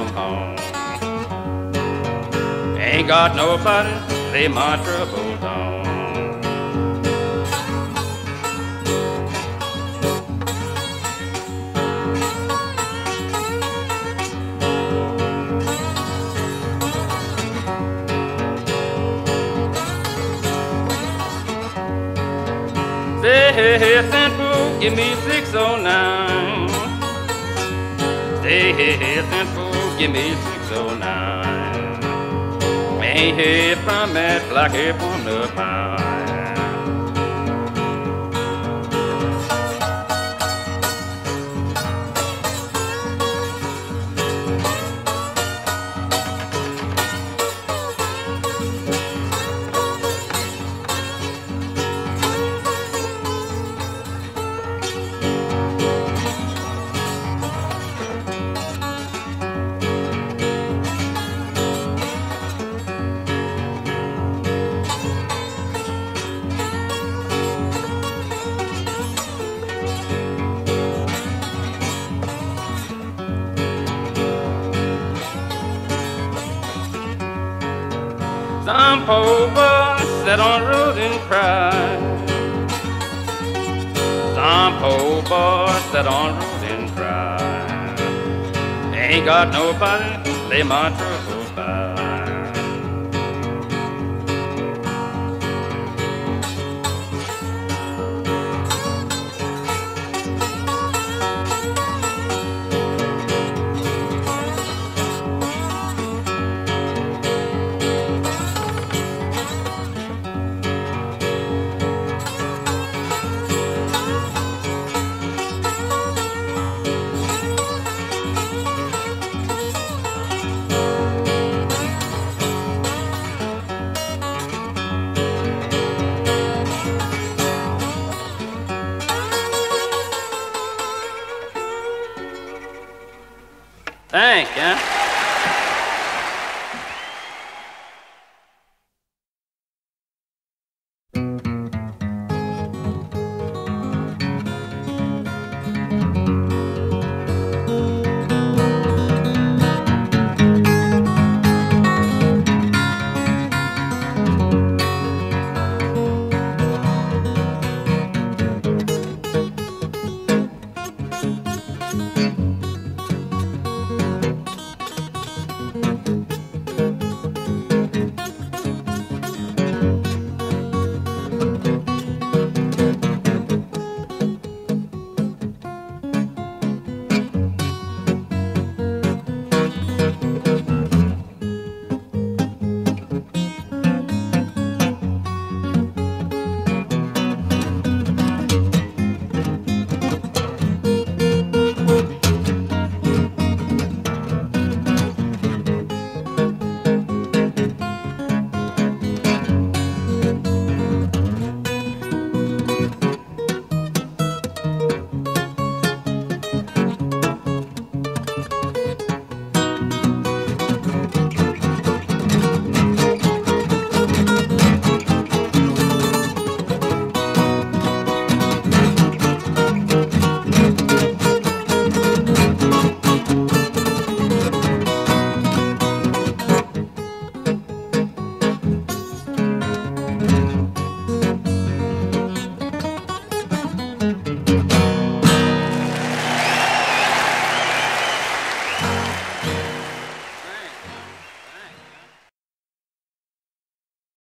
home. Ain't got nobody lay my troubles on. Say, St. Fool, give me 609. Say, St. Fool, give me 609. Ain't heard from that black hair from the pine. Some poor boy sat on the road and cried. Some poor boy sat on the road and cried. Ain't got nobody lay my trouble